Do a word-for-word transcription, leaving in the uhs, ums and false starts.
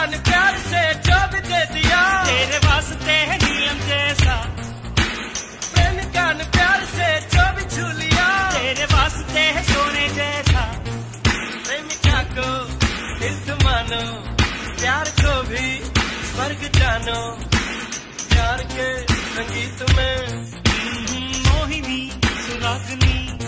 ने प्यार से जो भी दे दिया, तेरे वास्ते है नीलम जैसा। प्रेमिका ने प्यार से जो भी छू लिया, तेरे वास्ते है सोने जैसा। प्रेमिका को दिल से मानो, प्यार को भी स्वर्ग जानो। प्यार के संगीत में मोहिनी सुरागनी